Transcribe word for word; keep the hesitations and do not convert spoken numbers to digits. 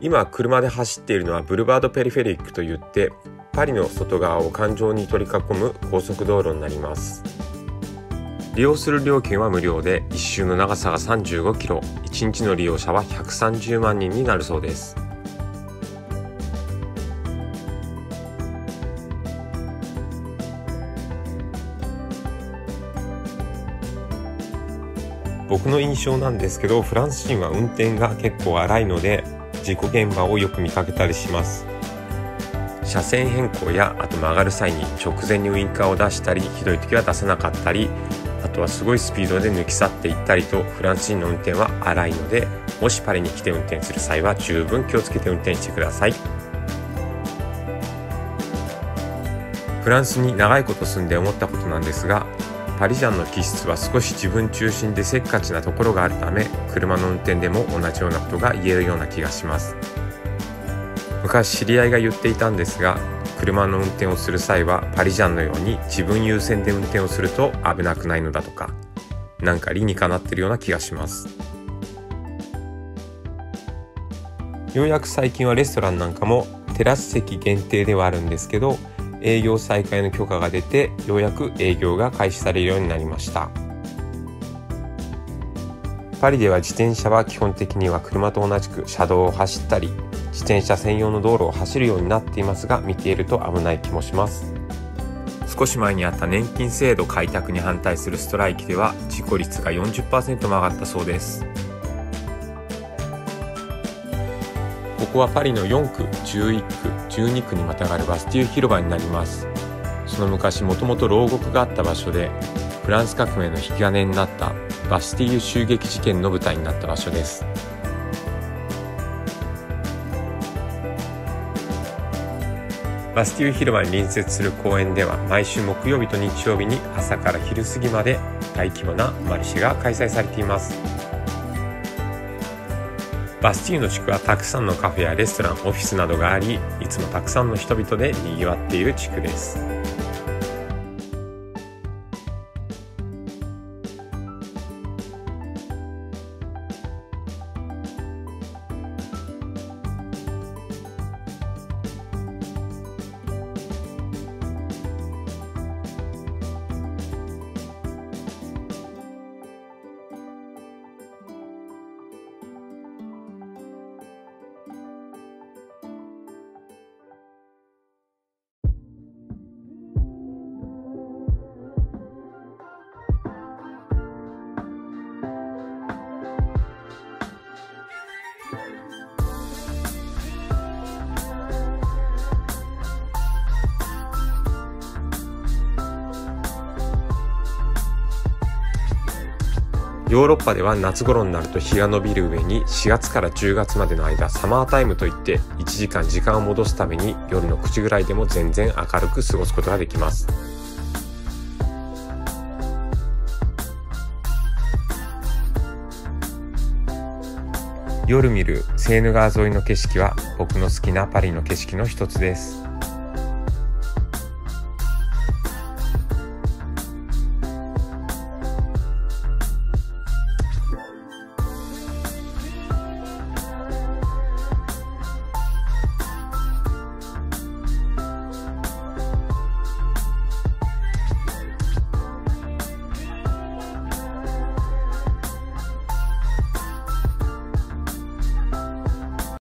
今車で走っているのはブルバードペリフェリックといってパリの外側を環状に取り囲む高速道路になります。利用する料金は無料で一周の長さがさんじゅうごキロ、いちにちの利用者はひゃくさんじゅうまんにんになるそうです。僕の印象なんですけど、フランス人は運転が結構荒いので事故現場をよく見かけたりします。車線変更やあと曲がる際に直前にウインカーを出したり、ひどい時は出さなかったり、あとはすごいスピードで抜き去っていったりと、フランス人の運転は荒いので、もしパリに来て運転する際は十分気をつけて運転してください。フランスに長いこと住んで思ったことなんですが、パリジャンの気質は少し自分中心でせっかちなところがあるため、車の運転でも同じようなことが言えるような気がします。昔知り合いが言っていたんですが、車の運転をする際はパリジャンのように自分優先で運転をすると危なくないのだとか、なんか理にかなってるような気がします。ようやく最近はレストランなんかもテラス席限定ではあるんですけど、営業再開の許可が出て、ようやく営業が開始されるようになりました。パリでは自転車は基本的には車と同じく車道を走ったり、自転車専用の道路を走るようになっていますが、見ていると危ない気もします。少し前にあった年金制度開拓に反対するストライキでは事故率が よんじゅっパーセント も上がったそうです。ここはパリのよんく、じゅういっく、じゅうにくにまたがるバスティーユ広場になります。その昔もともと牢獄があった場所で、フランス革命の引き金になったバスティーユ襲撃事件の舞台になった場所です。バスティーユ広場に隣接する公園では毎週木曜日と日曜日に朝から昼過ぎまで大規模なマルシェが開催されています。バスティーユの地区はたくさんのカフェやレストラン、オフィスなどがあり、いつもたくさんの人々で賑わっている地区です。ヨーロッパでは夏頃になると日が伸びる上に、しがつからじゅうがつまでの間、サマータイムといっていちじかん時間を戻すために夜のくじぐらいでも全然明るく過ごすことができます。夜見るセーヌ川沿いの景色は僕の好きなパリの景色の一つです。